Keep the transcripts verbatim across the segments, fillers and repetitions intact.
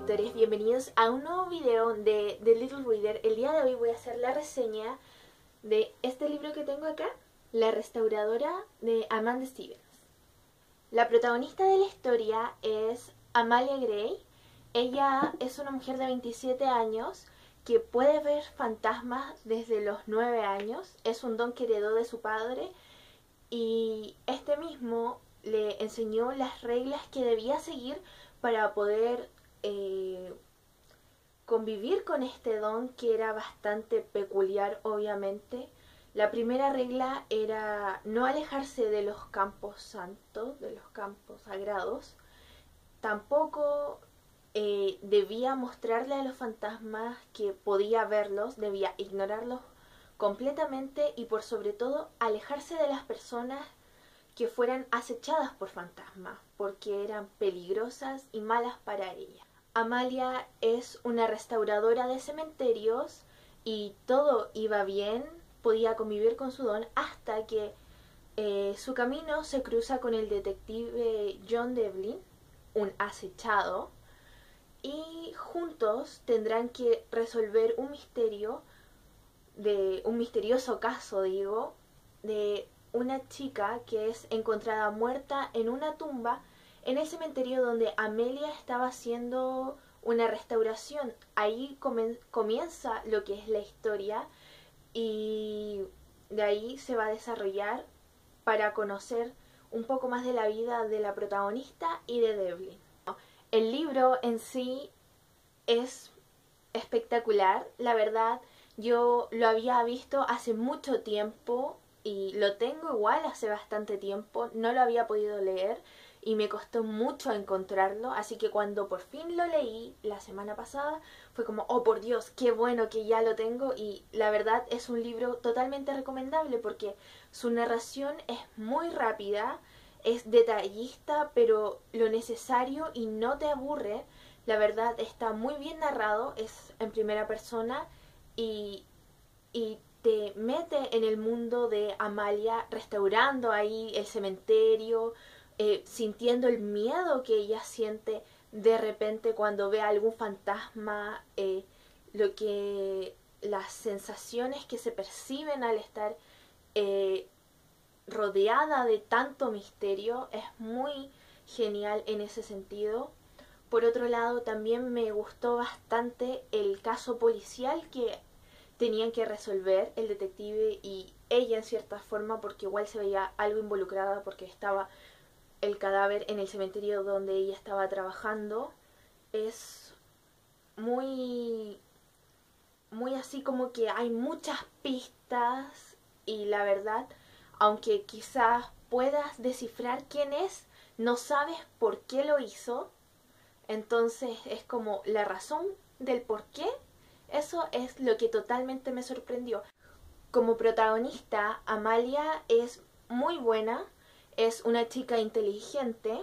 lectores, bienvenidos a un nuevo video de The Little Reader. El día de hoy voy a hacer la reseña de este libro que tengo acá, La restauradora, de Amanda Stevens. La protagonista de la historia es Amalia Gray. Ella es una mujer de veintisiete años que puede ver fantasmas desde los nueve años. Es un don que heredó de su padre y este mismo le enseñó las reglas que debía seguir para poder eh, convivir con este don, que era bastante peculiar, obviamente. La primera regla era no alejarse de los campos santos, de los campos sagrados. Tampoco eh, debía mostrarle a los fantasmas que podía verlos, debía ignorarlos completamente y por sobre todo alejarse de las personas que fueran acechadas por fantasmas, porque eran peligrosas y malas para ella. Amalia es una restauradora de cementerios y todo iba bien, podía convivir con su don hasta que eh, su camino se cruza con el detective John Devlin, un acechado, y juntos tendrán que resolver un misterio, de un misterioso caso, digo, de una chica que es encontrada muerta en una tumba en el cementerio donde Amelia estaba haciendo una restauración. Ahí comienza lo que es la historia y de ahí se va a desarrollar para conocer un poco más de la vida de la protagonista y de Devlin. El libro en sí es espectacular, la verdad. Yo lo había visto hace mucho tiempo y lo tengo igual hace bastante tiempo, no lo había podido leer y me costó mucho encontrarlo, así que cuando por fin lo leí la semana pasada fue como, oh por Dios, qué bueno que ya lo tengo. Y la verdad es un libro totalmente recomendable porque su narración es muy rápida, es detallista, pero lo necesario y no te aburre. La verdad está muy bien narrado, es en primera persona y, y te mete en el mundo de Amalia restaurando ahí el cementerio, eh, sintiendo el miedo que ella siente de repente cuando ve a algún fantasma, eh, lo que las sensaciones que se perciben al estar eh, rodeada de tanto misterio. Es muy genial en ese sentido. Por otro lado, también me gustó bastante el caso policial que tenían que resolver el detective y ella en cierta forma, porque igual se veía algo involucrada porque estaba el cadáver en el cementerio donde ella estaba trabajando. Es muy muy así como que hay muchas pistas y la verdad, aunque quizás puedas descifrar quién es, no sabes por qué lo hizo. Entonces es como la razón del por qué. Eso es lo que totalmente me sorprendió. Como protagonista, Amalia es muy buena, es una chica inteligente,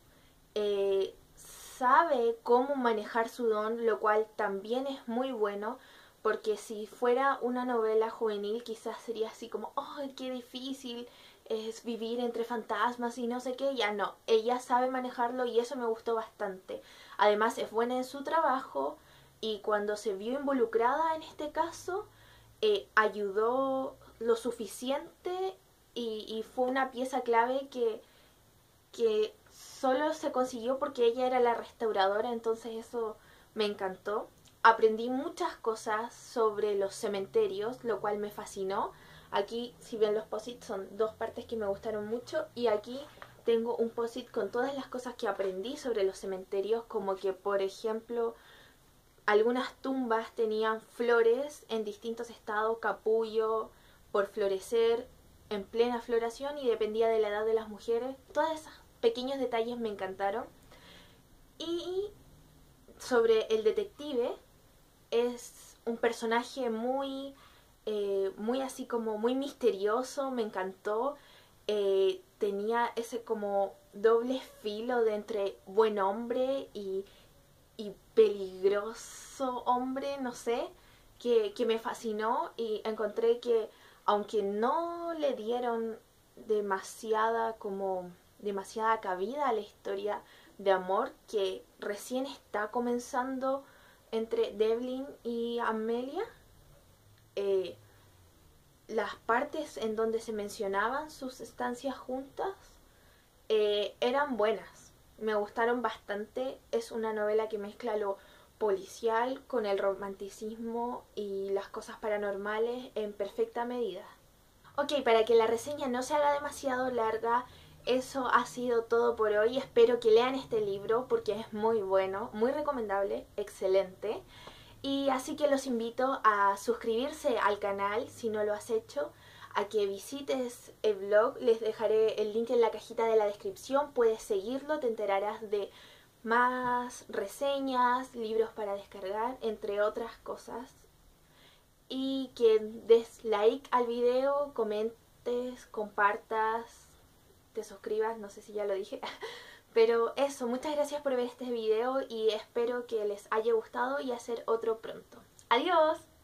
eh, sabe cómo manejar su don, lo cual también es muy bueno, porque si fuera una novela juvenil quizás sería así como, ¡ay, qué difícil es vivir entre fantasmas y no sé qué! Ya no, ella sabe manejarlo y eso me gustó bastante. Además es buena en su trabajo y cuando se vio involucrada en este caso, eh, ayudó lo suficiente y, y fue una pieza clave que, que solo se consiguió porque ella era la restauradora, entonces eso me encantó. Aprendí muchas cosas sobre los cementerios, lo cual me fascinó. Aquí, si ven los post-it, son dos partes que me gustaron mucho y aquí tengo un post-it con todas las cosas que aprendí sobre los cementerios, como que, por ejemplo, algunas tumbas tenían flores en distintos estados, capullo, por florecer, en plena floración y dependía de la edad de las mujeres. Todos esos pequeños detalles me encantaron. Y sobre el detective, es un personaje muy, eh, muy así como muy misterioso, me encantó. Eh, tenía ese como doble filo de entre buen hombre y, y peligroso hombre, no sé, que, que me fascinó y encontré que aunque no le dieron demasiada como demasiada cabida a la historia de amor que recién está comenzando entre Devlin y Amelia. Eh, las partes en donde se mencionaban sus estancias juntas eh, eran buenas, me gustaron bastante. Es una novela que mezcla lo policial con el romanticismo y las cosas paranormales en perfecta medida. Ok, para que la reseña no se haga demasiado larga, eso ha sido todo por hoy. Espero que lean este libro porque es muy bueno, muy recomendable, excelente. Y así que los invito a suscribirse al canal si no lo has hecho, a que visites el blog, les dejaré el link en la cajita de la descripción, puedes seguirlo, te enterarás de más reseñas, libros para descargar, entre otras cosas. Y que des like al video, comentes, compartas, te suscribas, no sé si ya lo dije. Pero eso, muchas gracias por ver este video y espero que les haya gustado y hacer otro pronto. ¡Adiós!